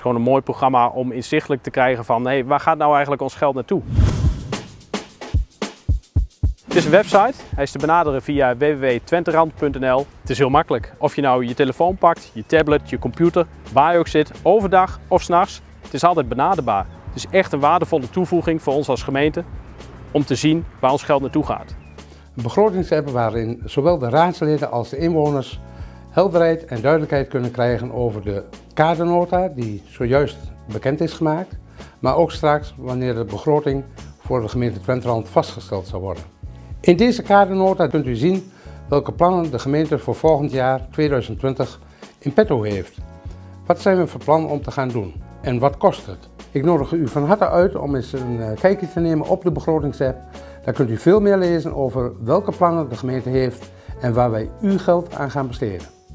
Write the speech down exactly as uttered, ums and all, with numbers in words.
gewoon een mooi programma om inzichtelijk te krijgen van hey, waar gaat nou eigenlijk ons geld naartoe? Het is een website, hij is te benaderen via w w w punt twenterand punt n l. Het is heel makkelijk. Of je nou je telefoon pakt, je tablet, je computer, waar je ook zit, overdag of 's nachts. Het is altijd benaderbaar. Het is echt een waardevolle toevoeging voor ons als gemeente om te zien waar ons geld naartoe gaat. Een begrotingsapp waarin zowel de raadsleden als de inwoners helderheid en duidelijkheid kunnen krijgen over de kadernota die zojuist bekend is gemaakt, maar ook straks wanneer de begroting voor de gemeente Twenterand vastgesteld zal worden. In deze kadernota kunt u zien welke plannen de gemeente voor volgend jaar tweeduizend twintig in petto heeft. Wat zijn we van plan om te gaan doen en wat kost het? Ik nodig u van harte uit om eens een kijkje te nemen op de begrotingsapp. Daar kunt u veel meer lezen over welke plannen de gemeente heeft en waar wij uw geld aan gaan besteden.